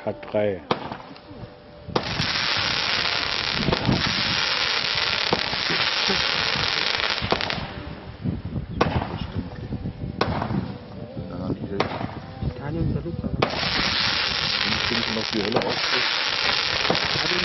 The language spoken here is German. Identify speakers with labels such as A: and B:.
A: K3.
B: Titanium ist der Luftballon.
C: Und ich bin noch die Hölle aufgesetzt.